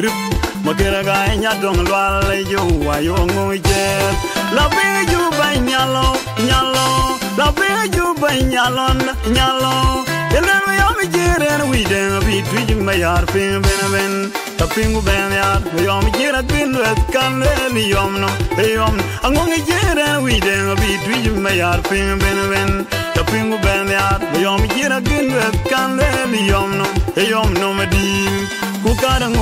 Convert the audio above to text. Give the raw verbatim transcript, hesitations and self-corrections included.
grip makera ga nya dong lwal yo ayo ngoje la be ju ba nyalo nyalo la be ju ba nyalo nyalo ele yo mi jere wi de bi tu ma yar pin ben ben tapingu ben yar yo mi jere bin wet kan le yom no yom angongi jere wi de bi tu ma yar pin ben ben tapingu ben yar yo mi jere bin wet kan le yom no yom no ma di ku ka